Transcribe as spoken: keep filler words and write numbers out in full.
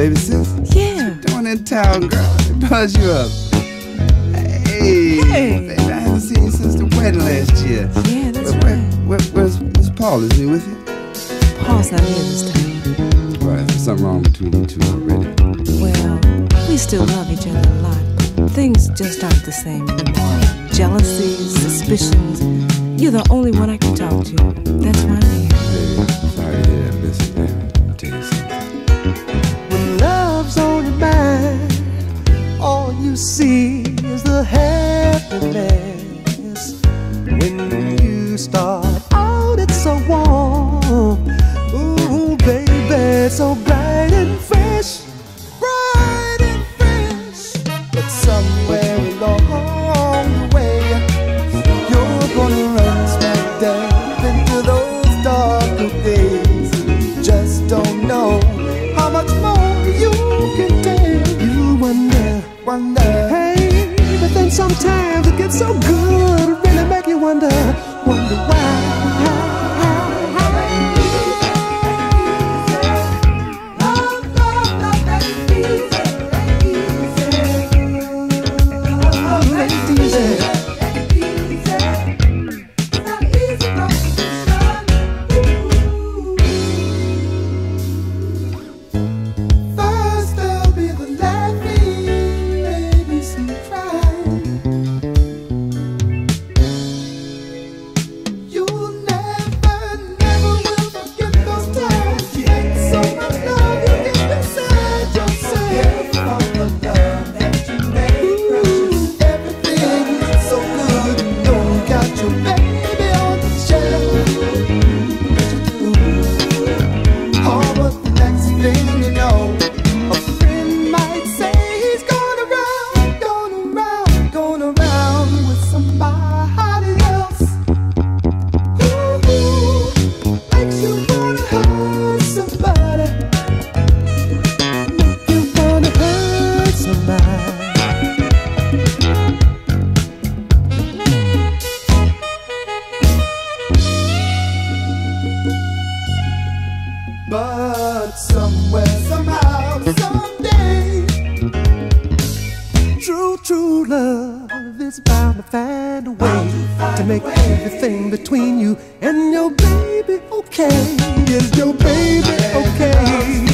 baby sis? Yeah. What you doing in town, girl? It buzz you up. Hey, Hey. baby, I haven't seen you since the wedding last year. Yeah, that's where, right. Where, where, where's, where's Paul? Is he with you? Paul's not here this time. Well, there's something wrong between you two already. Well, we still love each other a lot, but things just aren't the same anymore. Jealousies, suspicions. You're the only one I can talk to. That's why I'm here. Baby, I'm sorry to hear that. Listen, baby, I'll tell you something. When love's on your mind, all you see is the happiness. When you start out, it's so warm. Ooh, baby, it's so bright and fresh. Bright and fresh. But somewhere along the way, you're gonna run smack dab into those darker days. Just don't know how much more you can take. You wonder, wonder, hey, but then sometimes it gets so good, it really make you wonder, wonder why. But somewhere, somehow, someday, true, true love is bound to find a way to make everything between you and your baby okay. Is your baby okay?